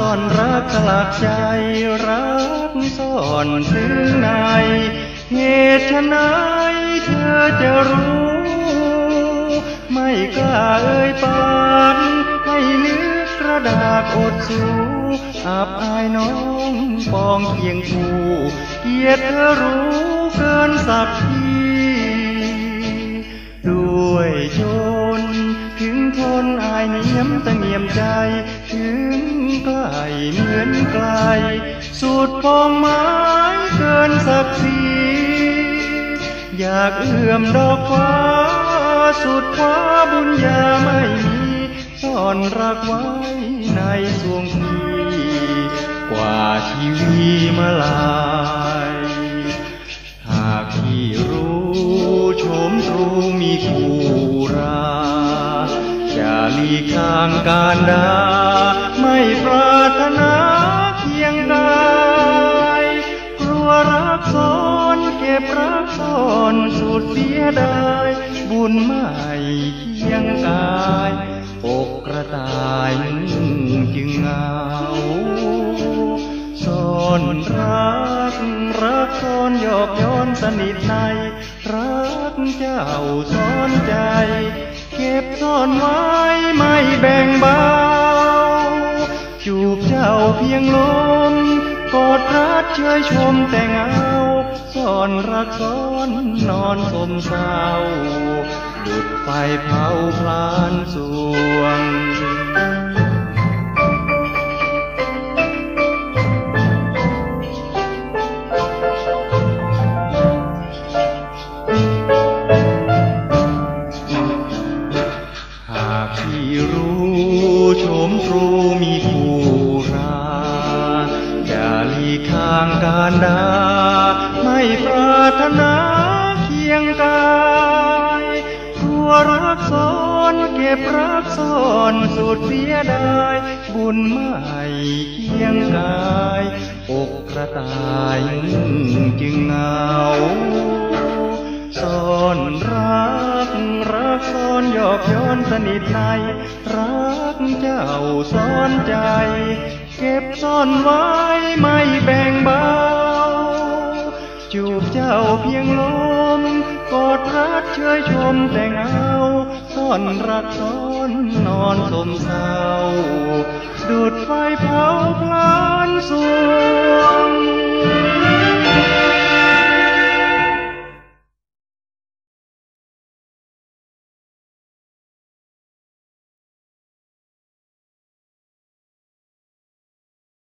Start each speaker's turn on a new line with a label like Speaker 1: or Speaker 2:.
Speaker 1: อนรักสลักใจรักซ่อนถึงในเหตุไฉนเธอจะรู้ไม่กล้าเอ่ยปากให้นึกกระดากอดสู้อับอายน้องปองเคียงคู่เกียรติเธอรู้เกินสักทีด้วยชนถึงทนอายเนียมตะเงียมใจถึงไกลเหมือนไกลสุดปองไม้เกินสักทีอยากเอื้อมดอกฟ้าสุดฟ้าบุญญาไม่มีซ่อนรักไว้ในสวงพี่กว่าชีวีมาลายหากพี่รู้โฉมตรูมีคู่ราอย่าลีกทางการดาไม่ปรารถนาเคียงกายกลัวรักซ้อนเก็บรักซ่อนสุดเสียดายบุญไม่เคียงกายอกกระต่ายจึงเหงาซ่อนรักซ่อนหยอกย้อนสนิทในรักเจ้าซ่อนใจเก็บซ่อนไว้ไม่แบ่งเบาจูบเจ้าเพียงลมกอดรักเชยชมแต่เงาซ่อนรักซ้อนนอนสมเศร้าดุจไฟเผาพลานสวงหากพี่รู้โฉมตรูมีคู่ราอย่าลีกทางการดาไม่ปรารถนาเคียงกายกลัวรักซ้อนเก็บรักซ่อนสุดเสียดายบุญไม่เคียงกายอกกระต่ายจึงเหงาซ่อนรักซ่อนหยอกย้อนสนิทในรักเจ้าซ่อนใจเก็บซ่อนไว้ไม่แบ่งเบาจูบเจ้าเพียงลมกอดรักเชยชมแต่เงาซ่อนรักซ้อนนอนสมเศร้าดุจไฟเผาพลานสว